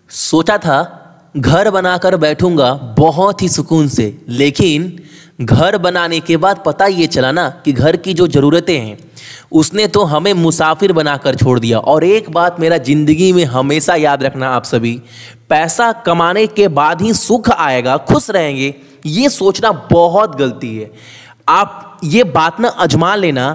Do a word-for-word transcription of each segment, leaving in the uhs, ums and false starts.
सोचा था घर बनाकर बैठूंगा बहुत ही सुकून से, लेकिन घर बनाने के बाद पता ये चला ना कि घर की जो ज़रूरतें हैं उसने तो हमें मुसाफिर बनाकर छोड़ दिया। और एक बात मेरा ज़िंदगी में हमेशा याद रखना आप सभी, पैसा कमाने के बाद ही सुख आएगा, खुश रहेंगे, ये सोचना बहुत गलती है। आप ये बात ना आजमा लेना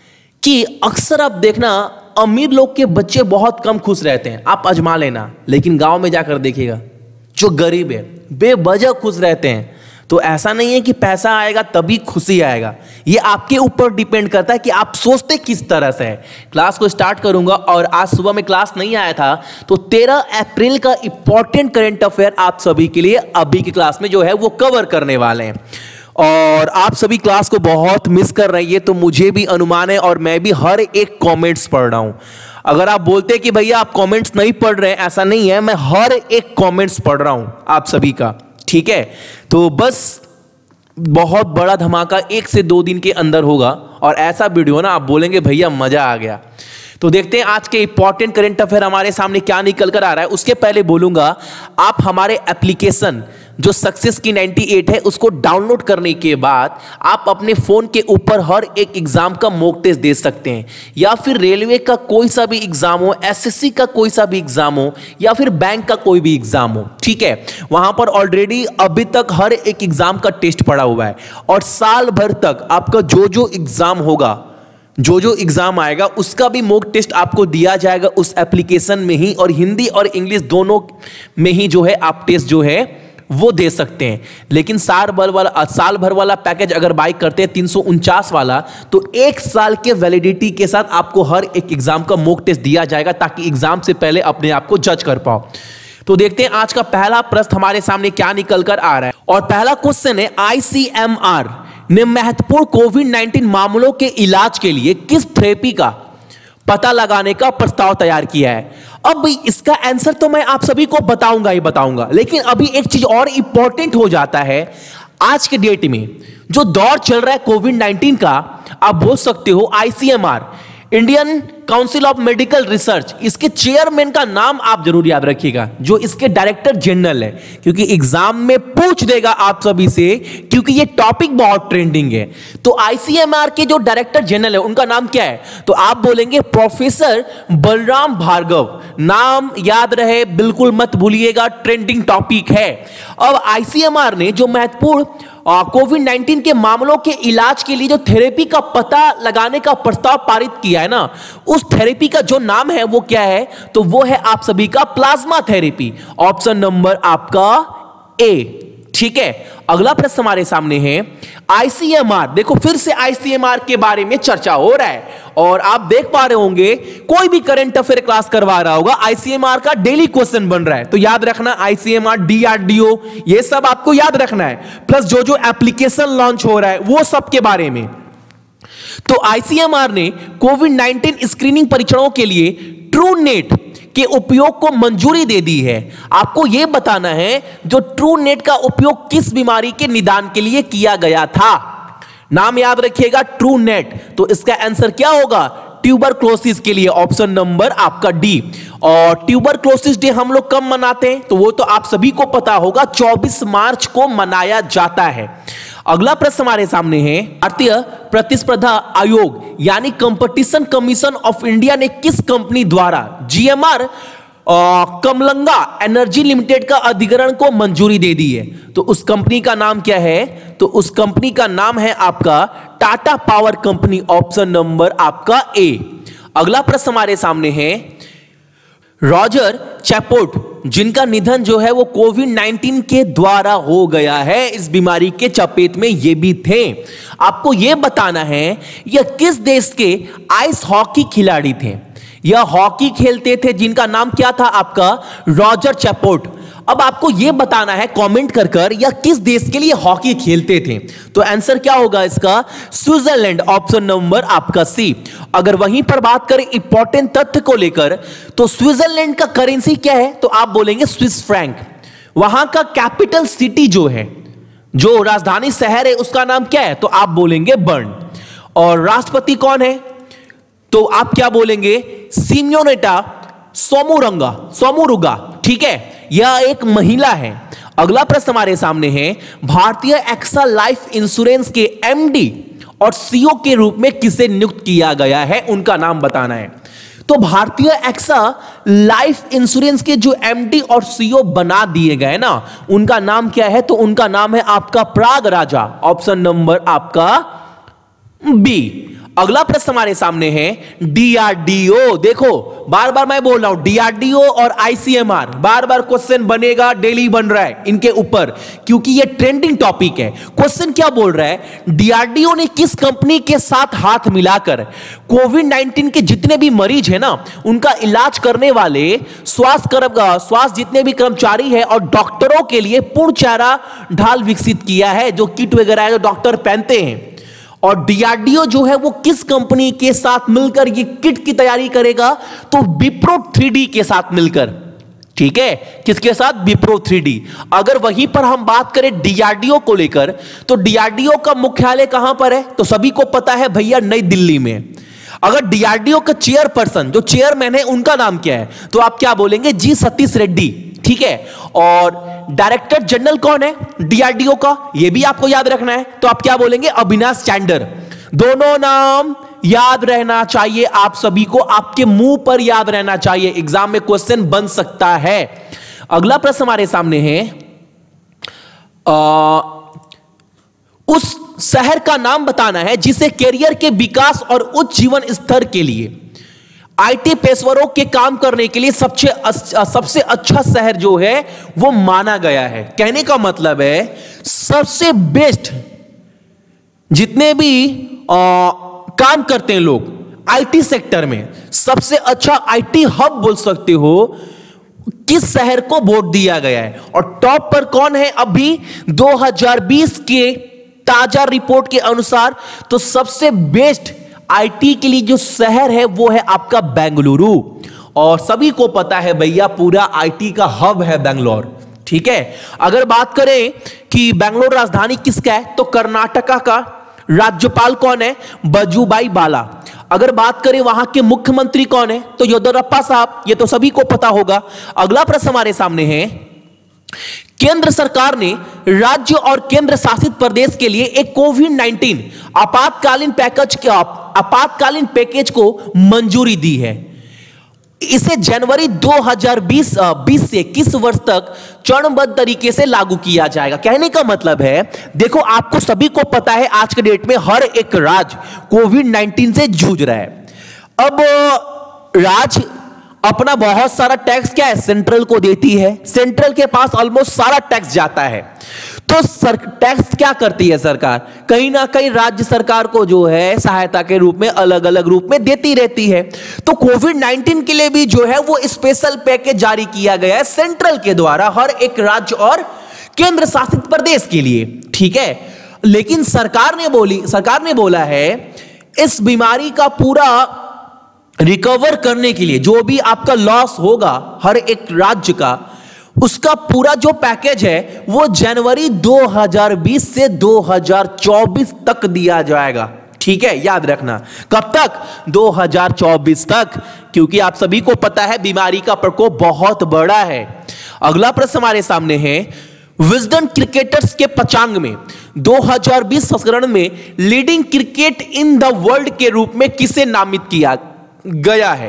कि अक्सर आप देखना अमीर लोग के बच्चे बहुत कम खुश रहते हैं, आप आजमा लेना। लेकिन गांव में जाकर देखिएगा जो गरीब है बेवजह खुश रहते हैं। तो ऐसा नहीं है कि पैसा आएगा तभी खुशी आएगा, ये आपके ऊपर डिपेंड करता है कि आप सोचते किस तरह से है। क्लास को स्टार्ट करूंगा और आज सुबह में क्लास नहीं आया था तो तेरह अप्रैल का इंपॉर्टेंट करंट अफेयर आप सभी के लिए अभी की क्लास में जो है वो कवर करने वाले हैं। और आप सभी क्लास को बहुत मिस कर रही है तो मुझे भी अनुमान है और मैं भी हर एक कमेंट्स पढ़ रहा हूं। अगर आप बोलते कि भैया आप कमेंट्स नहीं पढ़ रहे हैं, ऐसा नहीं है, मैं हर एक कमेंट्स पढ़ रहा हूं आप सभी का, ठीक है। तो बस बहुत बड़ा धमाका एक से दो दिन के अंदर होगा और ऐसा वीडियो ना आप बोलेंगे भैया मजा आ गया। तो देखते हैं आज के इंपॉर्टेंट करंट अफेयर हमारे सामने क्या निकल कर आ रहा है। उसके पहले बोलूंगा आप हमारे एप्लीकेशन जो सक्सेस की अट्ठानवे है उसको डाउनलोड करने के बाद आप अपने फोन के ऊपर हर एक एग्जाम का मॉक टेस्ट दे सकते हैं, या फिर रेलवे का कोई सा भी एग्जाम हो, एसएससी का कोई सा भी एग्जाम हो, या फिर बैंक का कोई भी एग्जाम हो, ठीक है। वहां पर ऑलरेडी अभी तक हर एक एग्जाम का टेस्ट पड़ा हुआ है और साल भर तक आपका जो जो एग्जाम होगा, जो जो एग्जाम आएगा उसका भी मॉक टेस्ट आपको दिया जाएगा उस एप्लीकेशन में ही, और हिंदी और इंग्लिश दोनों में ही जो है आप टेस्ट जो है वो दे सकते हैं। लेकिन साल भर वाला साल भर वाला पैकेज अगर बाई करते हैं तीन सौ उनचास वाला, तो एक साल के वैलिडिटी के साथ आपको हर एक एग्जाम का मॉक टेस्ट दिया जाएगा ताकि एग्जाम से पहले अपने आप को जज कर पाओ। तो देखते हैं आज का पहला प्रश्न हमारे सामने क्या निकल कर आ रहा है। और पहला क्वेश्चन है, आईसीएमआर ने महत्वपूर्ण कोविड नाइन्टीन मामलों के इलाज के लिए किस थेरेपी का पता लगाने का प्रस्ताव तैयार किया है। अब इसका आंसर तो मैं आप सभी को बताऊंगा ही बताऊंगा, लेकिन अभी एक चीज और इंपॉर्टेंट हो जाता है। आज के डेट में जो दौर चल रहा है कोविड नाइन्टीन का, आप बोल सकते हो ICMR, Indian council of medical research, इसके चेयरमैन का नाम आप जरूर याद रखिएगा, जो इसके डायरेक्टर जनरल है, क्योंकि एग्जाम में पूछ देगा आप सभी से, क्योंकि ये टॉपिक बहुत ट्रेंडिंग है। तो आईसीएमआर के जो डायरेक्टर जनरल है उनका नाम क्या है, तो आप बोलेंगे प्रोफेसर बलराम भार्गव। नाम याद रहे, बिल्कुल मत भूलिएगा, ट्रेंडिंग टॉपिक है। अब आईसीएमआर ने जो महत्वपूर्ण कोविड नाइन्टीन के मामलों के इलाज के लिए जो थेरेपी का पता लगाने का प्रस्ताव पारित किया है ना, उस थेरेपी का जो नाम है वो क्या है, तो वो है आप सभी का प्लाज्मा थेरेपी। ऑप्शन नंबर आपका ए, ठीक है। अगला प्रश्न हमारे सामने है, आईसीएमआर, देखो फिर से आईसीएमआर के बारे में चर्चा हो रहा है और आप देख पा रहे होंगे कोई भी करंट अफेयर क्लास करवा रहा होगा आईसीएमआर का डेली क्वेश्चन बन रहा है। तो याद रखना आईसीएमआर, डीआरडीओ, ये सब आपको याद रखना है, प्लस जो जो एप्लीकेशन लॉन्च हो रहा है वो सब के बारे में। तो आईसीएमआर ने कोविड नाइन्टीन स्क्रीनिंग परीक्षणों के लिए ट्रू नेट के उपयोग को मंजूरी दे दी है। आपको यह बताना है जो ट्रू नेट का उपयोग किस बीमारी के निदान के लिए किया गया था। नाम याद रखिएगा, ट्रू नेट। तो इसका आंसर क्या होगा, ट्यूबरक्लोसिस के लिए ऑप्शन नंबर आपका डी। और ट्यूबरक्लोसिस डे हम लोग कब मनाते हैं, तो वो तो आप सभी को पता होगा, चौबीस मार्च को मनाया जाता है। अगला प्रश्न हमारे सामने है, भारतीय प्रतिस्पर्धा आयोग यानी कंपटीशन कमीशन ऑफ इंडिया ने किस कंपनी द्वारा जीएमआर कमलंगा एनर्जी लिमिटेड का अधिग्रहण को मंजूरी दे दी है। तो उस कंपनी का नाम क्या है, तो उस कंपनी का नाम है आपका Tata power company, option number आपका ए। अगला प्रश्न हमारे सामने है, रॉजर चैपोर्ट जिनका निधन जो है वो कोविड नाइन्टीन के द्वारा हो गया है, इस बीमारी के चपेट में ये भी थे। आपको ये बताना है यह किस देश के आइस हॉकी खिलाड़ी थे। यह हॉकी खेलते थे जिनका नाम क्या था आपका, रॉजर चैपोर्ट। अब आपको यह बताना है कमेंट कर कर यह किस देश के लिए हॉकी खेलते थे। तो आंसर क्या होगा इसका, स्विट्जरलैंड, ऑप्शन नंबर आपका सी। अगर वहीं पर बात करें इंपॉर्टेंट तथ्य को लेकर, तो स्विट्जरलैंड का करेंसी क्या है, तो आप बोलेंगे स्विस फ्रैंक। वहां का कैपिटल सिटी जो है, जो राजधानी शहर है, उसका नाम क्या है, तो आप बोलेंगे बर्न। और राष्ट्रपति कौन है, तो आप क्या बोलेंगे, सिम्योनेटा सोमुरंगा सोमुरुगा, ठीक है। यह एक महिला है। अगला प्रश्न हमारे सामने है, भारतीय एक्सा लाइफ इंश्योरेंस के एमडी और सीईओ के रूप में किसे नियुक्त किया गया है, उनका नाम बताना है। तो भारतीय एक्सा लाइफ इंश्योरेंस के जो एमडी और सीईओ बना दिए गए ना, उनका नाम क्या है? तो उनका नाम है आपका प्राग राजा, ऑप्शन नंबर आपका बी। अगला प्रश्न हमारे सामने है, डीआरडीओ। देखो बार बार मैं बोल रहा हूं, डीआरडीओ और आईसीएमआर, बार बार क्वेश्चन बनेगा, डेली बन रहा है इनके ऊपर, क्योंकि ये ट्रेंडिंग टॉपिक है। क्वेश्चन क्या बोल रहा है, डीआरडीओ ने किस कंपनी के साथ हाथ मिलाकर कोविड नाइन्टीन के जितने भी मरीज है ना, उनका इलाज करने वाले स्वास्थ्य स्वास्थ्य जितने भी कर्मचारी है और डॉक्टरों के लिए पूर्ण चेहरा ढाल विकसित किया है, जो किट वगैरह है जो डॉक्टर पहनते हैं। और डीआरडीओ जो है वो किस कंपनी के साथ मिलकर ये किट की तैयारी करेगा? तो विप्रो थ्री डी के साथ मिलकर। ठीक है, किसके साथ? Wipro three D. अगर वहीं पर हम बात करें डीआरडीओ को लेकर, तो डीआरडीओ का मुख्यालय कहां पर है? तो सभी को पता है भैया, नई दिल्ली में। अगर डीआरडीओ का चेयरपर्सन, जो चेयरमैन है, उनका नाम क्या है? तो आप क्या बोलेंगे? जी सतीश रेड्डी। ठीक है, और डायरेक्टर जनरल कौन है डीआरडीओ का? यह भी आपको याद रखना है। तो आप क्या बोलेंगे? अविनाश चैंडर। दोनों नाम याद रहना चाहिए आप सभी को, आपके मुंह पर याद रहना चाहिए, एग्जाम में क्वेश्चन बन सकता है। अगला प्रश्न हमारे सामने है, आ, उस शहर का नाम बताना है जिसे कैरियर के विकास और उच्च जीवन स्तर के लिए आईटी पेशेवरों के काम करने के लिए सबसे सबसे अच्छा शहर जो है वो माना गया है। कहने का मतलब है सबसे बेस्ट, जितने भी आ, काम करते हैं लोग आईटी सेक्टर में, सबसे अच्छा आईटी हब बोल सकते हो, किस शहर को वोट दिया गया है। और टॉप पर कौन है अभी दो हज़ार बीस के ताजा रिपोर्ट के अनुसार? तो सबसे बेस्ट आईटी के लिए जो शहर है वो है आपका बेंगलुरु। और सभी को पता है भैया, पूरा आईटी का हब है बेंगलोर। ठीक है, अगर बात करें कि बेंगलोर राजधानी किसका है, तो कर्नाटका का राज्यपाल कौन है? वजुभाई वाला। अगर बात करें वहां के मुख्यमंत्री कौन है, तो येदियुरप्पा साहब, ये तो सभी को पता होगा। अगला प्रश्न हमारे सामने है, केंद्र सरकार ने राज्य और केंद्र शासित प्रदेश के लिए एक कोविड नाइन्टीन आपातकालीन पैकेज के आपातकालीन पैकेज को मंजूरी दी है। इसे जनवरी दो हज़ार बीस से इक्कीस वर्ष तक चरणबद्ध तरीके से लागू किया जाएगा। कहने का मतलब है, देखो आपको सभी को पता है आज के डेट में हर एक राज्य कोविड नाइन्टीन से जूझ रहा है। अब राज्य अपना बहुत सारा टैक्स क्या है, सेंट्रल को देती है। सेंट्रल के पास ऑलमोस्ट सारा टैक्स जाता है। तो सर टैक्स क्या करती है सरकार? कहीं ना कहीं राज्य सरकार को जो है सहायता के रूप में अलग अलग रूप में देती रहती है। तो कोविड नाइन्टीन के लिए भी जो है वो स्पेशल पैकेज जारी किया गया है सेंट्रल के द्वारा हर एक राज्य और केंद्र शासित प्रदेश के लिए। ठीक है, लेकिन सरकार ने बोली सरकार ने बोला है इस बीमारी का पूरा रिकवर करने के लिए जो भी आपका लॉस होगा हर एक राज्य का, उसका पूरा जो पैकेज है वो जनवरी दो हज़ार बीस से दो हज़ार चौबीस तक दिया जाएगा। ठीक है, याद रखना कब तक? दो हज़ार चौबीस तक, क्योंकि आप सभी को पता है बीमारी का प्रकोप बहुत बड़ा है। अगला प्रश्न हमारे सामने है, विजडन क्रिकेटर्स के पचांग में दो हज़ार बीस संस्करण में leading cricket in the world के रूप में किसे नामित किया गया है?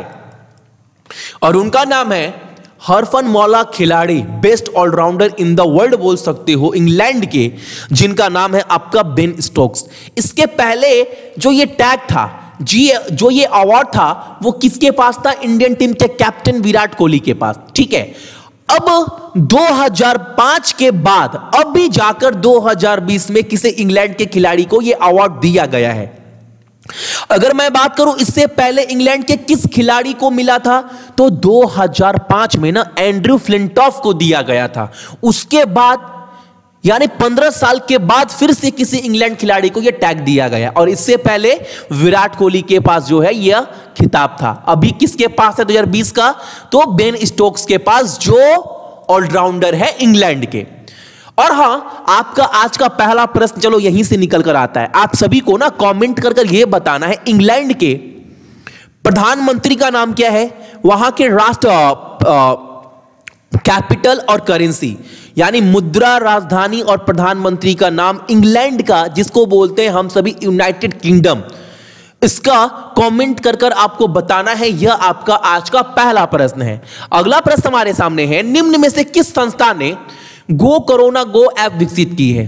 और उनका नाम है हरफनमौला खिलाड़ी, best allrounder in the world बोल सकते हो, इंग्लैंड के, जिनका नाम है आपका बेन स्टोक्स। इसके पहले जो ये टैग था, जी जो ये अवार्ड था, वो किसके पास था? इंडियन टीम के कैप्टन विराट कोहली के पास। ठीक है, अब दो हज़ार पाँच के बाद अब भी जाकर दो हज़ार बीस में किसे इंग्लैंड के खिलाड़ी को ये अवार्ड दिया गया है। अगर मैं बात करूं इससे पहले इंग्लैंड के किस खिलाड़ी को मिला था, तो दो हज़ार पाँच में ना एंड्रयू फ्लिंटॉफ को दिया गया था। उसके बाद यानी पंद्रह साल के बाद फिर से किसी इंग्लैंड खिलाड़ी को यह टैग दिया गया, और इससे पहले विराट कोहली के पास जो है यह खिताब था। अभी किसके पास है दो हज़ार बीस का? तो बेन स्टोक्स के पास, जो ऑलराउंडर है इंग्लैंड के। और हां, आपका आज का पहला प्रश्न चलो यहीं से निकल कर आता है। आप सभी को ना कमेंट कर कर यह बताना है इंग्लैंड के प्रधानमंत्री का नाम क्या है, वहां के राष्ट्र कैपिटल और करेंसी, यानी मुद्रा, राजधानी और प्रधानमंत्री का नाम इंग्लैंड का, जिसको बोलते हैं हम सभी यूनाइटेड किंगडम, इसका कमेंट कर कर आपको बताना है। यह आपका आज का पहला प्रश्न है। अगला प्रश्न हमारे सामने है, निम्न में से किस संस्था ने गो कोरोना गो ऐप विकसित की है?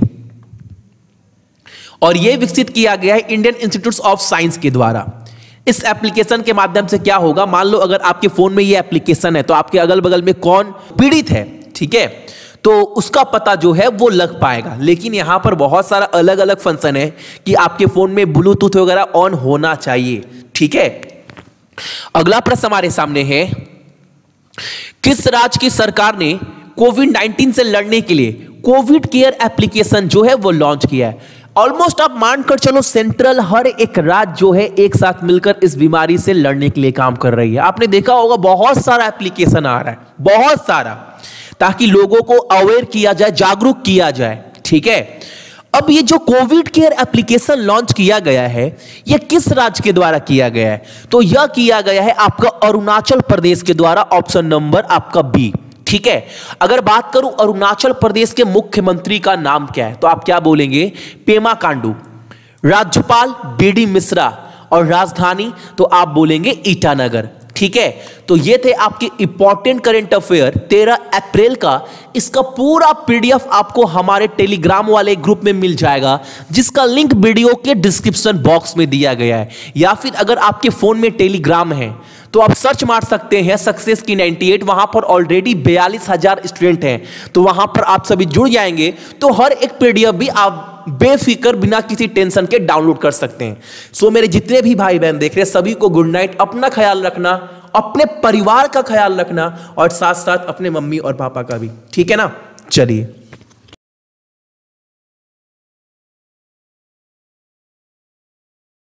और यह विकसित किया गया है इंडियन इंस्टीट्यूट ऑफ साइंस के द्वारा। इस एप्लीकेशन के माध्यम से क्या होगा, मान लो अगर आपके फोन में यह एप्लीकेशन है तो आपके अगल बगल में कौन पीड़ित है, ठीक है, तो उसका पता जो है वो लग पाएगा। लेकिन यहां पर बहुत सारा अलग अलग फंक्शन है कि आपके फोन में ब्लूटूथ वगैरह ऑन होना चाहिए, ठीक है। अगला प्रश्न हमारे सामने है, किस राज्य की सरकार ने कोविड नाइनटीन से लड़ने के लिए कोविड केयर एप्लीकेशन जो है वो लॉन्च किया है? ऑलमोस्ट आप मानकर चलो सेंट्रल हर एक राज्य जो है एक साथ मिलकर इस बीमारी से लड़ने के लिए काम कर रही है। आपने देखा होगा बहुत सारा एप्लीकेशन आ रहा है, बहुत सारा, ताकि लोगों को अवेयर किया जाए, जागरूक किया जाए, ठीक है। अब ये जो कोविड केयर एप्लीकेशन लॉन्च किया गया है, ये किस राज्य के द्वारा किया गया है? तो यह किया गया है आपका अरुणाचल प्रदेश के द्वारा, ऑप्शन नंबर आपका बी, ठीक है। अगर बात करूं अरुणाचल प्रदेश के मुख्यमंत्री का नाम क्या है, तो आप क्या बोलेंगे? पेमा खांडू। राज्यपाल बी डी मिश्रा, और राजधानी तो आप बोलेंगे ईटानगर, ठीक है। तो ये थे आपके इंपॉर्टेंट करंट अफेयर तेरह अप्रैल का। इसका पूरा पीडीएफ आपको हमारे टेलीग्राम वाले ग्रुप में मिल जाएगा, जिसका लिंक वीडियो के डिस्क्रिप्शन बॉक्स में दिया गया है। या फिर अगर आपके फोन में टेलीग्राम है तो आप सर्च मार सकते हैं सक्सेस की अट्ठानवे, वहां पर ऑलरेडी बयालीस हजार स्टूडेंट हैं, तो वहां पर आप सभी जुड़ जाएंगे तो हर एक पीडीएफ भी आप बेफिक्र बिना किसी टेंशन के डाउनलोड कर सकते हैं। सो मेरे जितने भी भाई बहन देख रहे हैं सभी को गुड नाइट। अपना ख्याल रखना, अपने परिवार का ख्याल रखना, और साथ साथ अपने मम्मी और पापा का भी, ठीक है ना। चलिए।